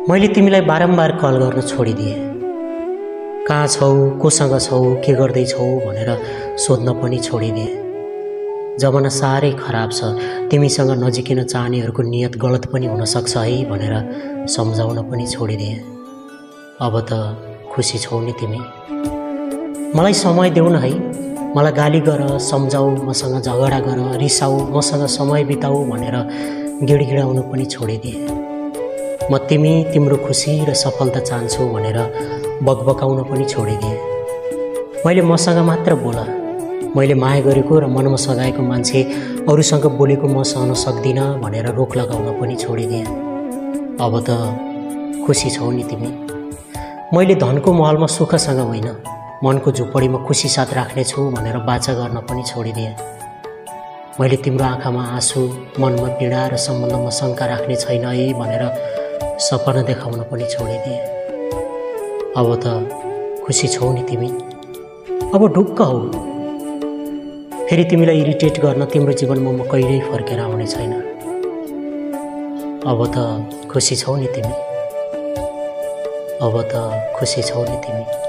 मैले तिमीलाई बारम्बार कल गर्न छोडिदिएँ। कहाँ छौ, कोसँग छौ, के गर्दैछौ भनेर सोध्न पनि छोडिदिएँ। जमाना साह्रै खराब छ, तिमीसँग नजिकिन चाहनेहरूको नियत गलत पनि हुन सक्छ है भनेर सम्झाउन पनि छोडिदिएँ। अब त खुसी छौ नि तिमी? मलाई समय देऊ न है, मलाई गाली गर, सम्झाऊ, मसँग झगडा गर, रिसाऊ, मसँग समय बिताऊ भनेर गिडगिडाउनु पनि छोडिदिएँ। म तिम्रो खुसी र सफलता चाहन्छु भनेर बकबकाउन पनि छोडिदिएँ। मैले मसँग मात्र बोल, मैले माया गरेको र मनमा सघाएको मान्छे अरूसँग बोलेको म सहन सक्दिनँ भनेर रोक लगाउन पनि छोडिदिएँ। अब त खुसी छौ नि तिमी? मैले धनको महलमा सुखसँग होइन, मनको झुपडीमा खुसी साथ राख्नेछु भनेर बाचा गर्न पनि छोडिदिएँ। मैले तिम्रो आँखामा आँसु, मनमा पीडा र सम्बन्धमा शङ्का राख्ने छैन है भनेर सपना देखाउन पनि छोडिदिएँ। अब त खुसी छौ नि तिमी? अब ढुक्क हौ। फेरि तिमीलाई इरिटेट गर्न तिम्रो जीवनमा म कहिल्यै फर्केर आउने छैन। अब त खुसी छौ नि तिमी? अब त खुसी छौ नि तिमी?